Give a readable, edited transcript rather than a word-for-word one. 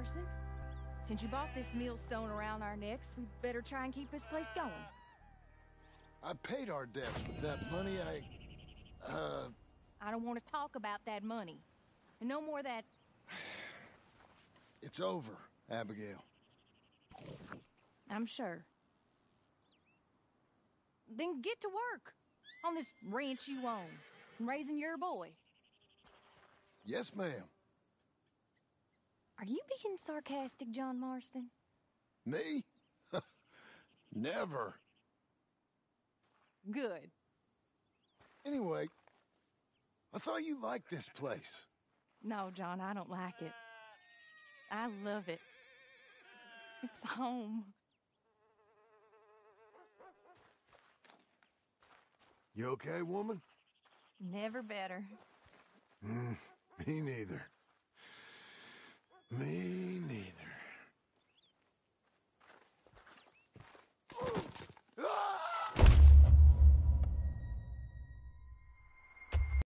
Marston. Since you bought this millstone around our necks, we better try and keep this place going. I paid our debts with that money I don't want to talk about that money. And no more of that... It's over, Abigail. I'm sure. Then get to work on this ranch you own, and raising your boy. Yes, ma'am. Are you being sarcastic, John Marston? Me? Never. Good. Anyway, I thought you liked this place. No, John, I don't like it. I love it. It's home. You okay, woman? Never better. Me neither. Me